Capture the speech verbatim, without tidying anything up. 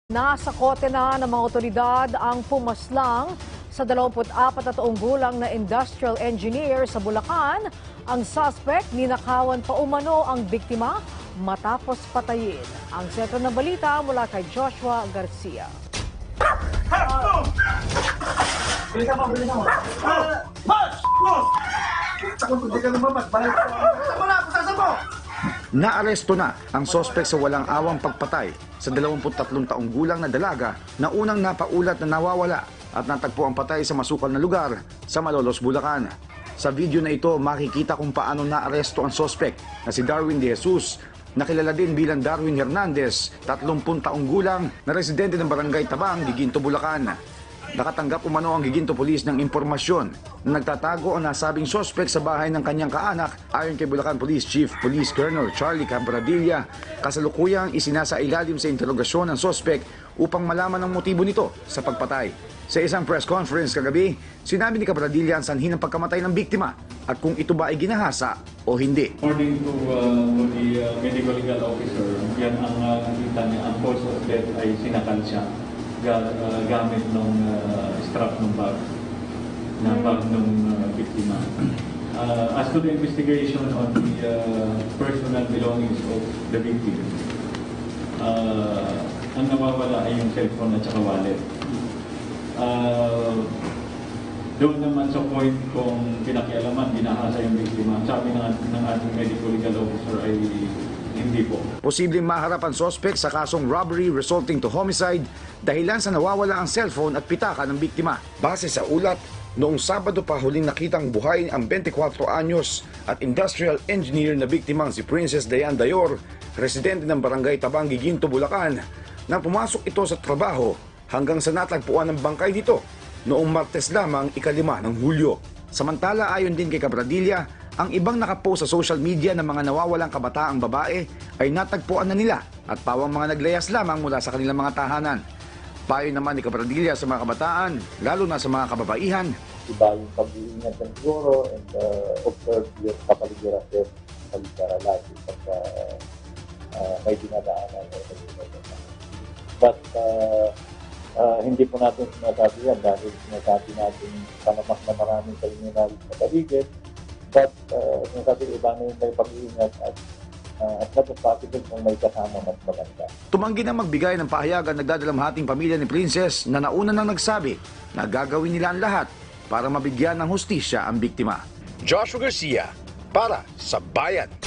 Nasa kote na ng mga otoridad ang pumaslang sa dalawampu't apat na taong gulang na industrial engineer sa Bulacan. Ang suspect, ninakawan pa umano ang biktima matapos patayin. Ang sentro ng balita mula kay Joshua Garcia. Bilisan mo, bilisan mo. Boss! Boss! Takot ko, di ka naman magbalik ko. Saan mo na? Saan mo? Naaresto na ang sospek sa walang awang pagpatay sa dalawampu't tatlong taong gulang na dalaga na unang napaulat na nawawala at natagpo ang patay sa masukal na lugar sa Malolos, Bulacan. Sa video na ito, makikita kung paano naaresto ang sospek na si Darwin De Jesus, na kilala din bilang Darwin Hernandez, tatlumpung taong gulang na residente ng Barangay Tabang, Giginto, Bulacan. Nakatanggap umano ang Giginto Police ng impormasyon na nagtatago ang nasabing sospek sa bahay ng kanyang kaanak. Ayon kay Bulacan Police Chief Police Colonel Charlie Cabradilla, kasalukuyang isinasailalim sa interogasyon ng sospek upang malaman ang motibo nito sa pagpatay. Sa isang press conference kagabi, sinabi ni Cabradilla ang sanhi ng pagkamatay ng biktima at kung ito ba ay ginahasa o hindi. According to, uh, to the uh, medical legal officer, yan ang uh, nakita niya, ang cause of death ay sinakal siya ga, uh, gamit ng uh, strap ng bag, na bag ng uh, biktima. Uh, as to the investigation on the uh, personal belongings of the victim, uh, ang nawawala ay yung cellphone at saka wallet. Uh, doon naman sa point kung pinakialaman, ginahasa yung biktima, sabi ng, ng ating medical legal officer ay hindi po. Posibleng maharap ang sospek sa kasong robbery resulting to homicide dahilan sa nawawala ang cellphone at pitaka ng biktima. Base sa ulat, noong Sabado pa huling nakitang buhay ang twenty-four anyos at industrial engineer na biktimang si Princess Dayan Dayor, residente ng Barangay Tabang, Giginto, Bulacan, na pumasok ito sa trabaho hanggang sa natagpuan ng bangkay nito noong Martes lamang ikalima ng Hulyo. Samantala, ayon din kay Cabradilla, ang ibang nakapost sa social media ng mga nawawalang kabataang babae ay natagpuan na nila at pawang mga naglayas lamang mula sa kanilang mga tahanan. Payo naman ni Cabradilla sa mga kabataan, lalo na sa mga kababaihan, iba yung pag-iingat ng siguro and uh, observe yung kapaligiran din sa ligara lagi pagka uh, may dinadaanan o nagdadaanan. But uh, uh, hindi po natin sinasabi yan dahil sinasabi natin panamak na maraming kriminal sa paligid. But uh, sinasabi iba na yung may pag-iingat at uh, at not possible kung may kasama mas maganda. Tumanggi na magbigay ng pahayagan nagdadalamhating pamilya ni Princess na nauna nang nagsabi na gagawin nila ang lahat para mabigyan ng hustisya ang biktima. Joshua Garcia, para sa Bayan.